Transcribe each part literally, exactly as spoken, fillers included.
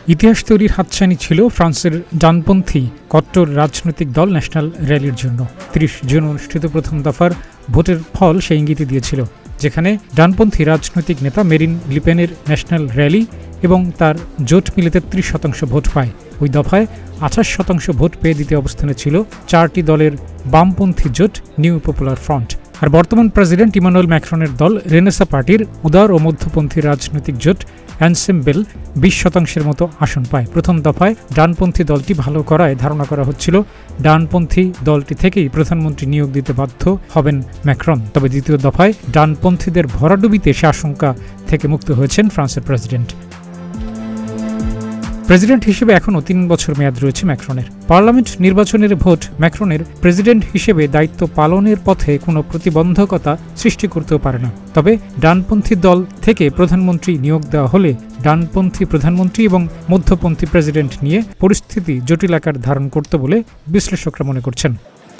ইতিহাস তৈরির হাতছানি ছিল ফ্রান্সের ডানপন্থী কট্টর রাজনৈতিক দল ন্যাশনাল র্যালির জন্য। ত্রিশ জুন অনুষ্ঠিত প্রথম দফার ভোটের ফল সেই ইঙ্গিত দিয়েছিল, যেখানে ডানপন্থী রাজনৈতিক নেতা মেরিন লিপেনের ন্যাশনাল র্যালি এবং তার জোট মিলে তেত্রিশ শতাংশ ভোট পায়। ওই দফায় আঠাশ শতাংশ ভোট পেয়ে দ্বিতীয় অবস্থানে ছিল চারটি দলের বামপন্থী জোট নিউ পপুলার ফ্রন্ট। আর বর্তমান প্রেসিডেন্ট ইমানুয়েল ম্যাক্রনের দল রেনেসা পার্টির উদার ও মধ্যপন্থী রাজনৈতিক জোট অ্যানসেম্বল বিশ শতাংশের মতো আসন পায়। প্রথম দফায় ডানপন্থী দলটি ভালো করায় ধারণা করা হচ্ছিল ডানপন্থী দলটি থেকেই প্রধানমন্ত্রী নিয়োগ দিতে বাধ্য হবেন ম্যাক্রন। তবে দ্বিতীয় দফায় ডানপন্থীদের ভরাডুবিতে সে আশঙ্কা থেকে মুক্ত হয়েছেন ফ্রান্সের প্রেসিডেন্ট। প্রেসিডেন্ট হিসেবে এখনও তিন বছর মেয়াদ রয়েছে ম্যাক্রনের। পার্লামেন্ট নির্বাচনের ভোট ম্যাক্রনের প্রেসিডেন্ট হিসেবে দায়িত্ব পালনের পথে কোনো প্রতিবন্ধকতা সৃষ্টি করতেও পারে না। তবে ডানপন্থী দল থেকে প্রধানমন্ত্রী নিয়োগ দেওয়া হলে ডানপন্থী প্রধানমন্ত্রী এবং মধ্যপন্থী প্রেসিডেন্ট নিয়ে পরিস্থিতি জটিল আকার ধারণ করতে বলে বিশ্লেষকরা মনে করছেন।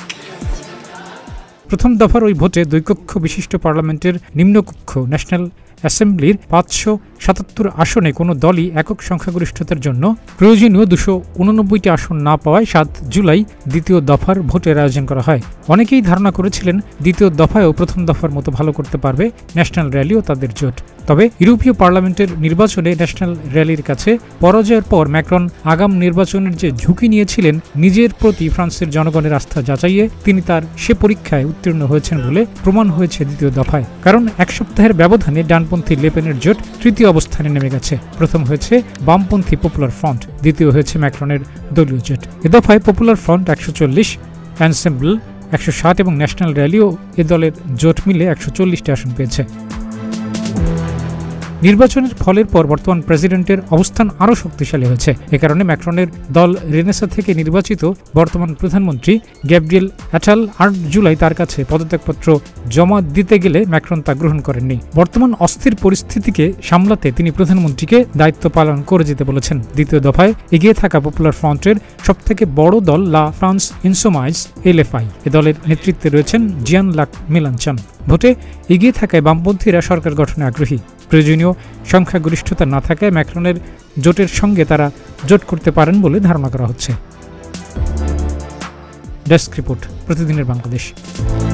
প্রথম দফার ওই ভোটে দুই কক্ষ বিশিষ্ট পার্লামেন্টের নিম্নকক্ষ ন্যাশনাল অ্যাসেম্বলির পাঁচশো সাতাত্তর আসনে কোনো দলই একক সংখ্যাগরিষ্ঠতার জন্য প্রয়োজনীয় দুশো উননব্বইটি আসন না পাওয়ায় সাত জুলাই দ্বিতীয় দফার ভোটের আয়োজন করা হয়। অনেকেই ধারণা করেছিলেন দ্বিতীয় দফায়ও প্রথম দফার মতো ভালো করতে পারবে ন্যাশনাল র্যালি ও তাদের জোট। তবে ইউরোপীয় পার্লামেন্টের নির্বাচনে ন্যাশনাল র্যালির কাছে পরাজয়ের পর ম্যাক্রন আগাম নির্বাচনের যে ঝুঁকি নিয়েছিলেন, নিজের প্রতি ফ্রান্সের জনগণের আস্থা যাচাইয়ে তিনি তার সে পরীক্ষায় উত্তীর্ণ হয়েছেন বলে প্রমাণ হয়েছে দ্বিতীয় দফায়। কারণ এক সপ্তাহের ব্যবধানে ডানপন্থী লেপেনের জোট তৃতীয় অবস্থানে নেমে গেছে। প্রথম হয়েছে বামপন্থী পপুলার ফ্রন্ট, দ্বিতীয় হয়েছে ম্যাক্রনের দলীয় জোট। এ দফায় পপুলার ফ্রন্ট একশো চল্লিশ, অ্যানসেম্বল একশো ষাট এবং ন্যাশনাল র্যালিও এ দলের জোট মিলে একশো চল্লিশটি আসন পেয়েছে। নির্বাচনের ফলের পর বর্তমান প্রেসিডেন্টের অবস্থান আরও শক্তিশালী হয়েছে। এ কারণে ম্যাক্রনের দল রেনেসা থেকে নির্বাচিত বর্তমান প্রধানমন্ত্রী গ্যাব্রিয়েল অ্যাটাল আট জুলাই তার কাছে পদত্যাগপত্র জমা দিতে গেলে ম্যাক্রন তা গ্রহণ করেননি। বর্তমান অস্থির পরিস্থিতিকে সামলাতে তিনি প্রধানমন্ত্রীকে দায়িত্ব পালন করে যেতে বলেছেন। দ্বিতীয় দফায় এগিয়ে থাকা পপুলার ফ্রন্টের সবথেকে বড় দল La France Insoumise L F I, এ দলের নেতৃত্বে রয়েছেন জিয়ান লাক মেলানচান। ভোটে এগিয়ে থাকায় বামপন্থীরা সরকার গঠনে আগ্রহী। প্রয়োজনীয় সংখ্যাগরিষ্ঠতা না থাকায় ম্যাক্রনের জোটের সঙ্গে তারা জোট করতে পারেন বলে ধারণা করা হচ্ছে। ডেস্ক রিপোর্ট, প্রতিদিনের বাংলাদেশ।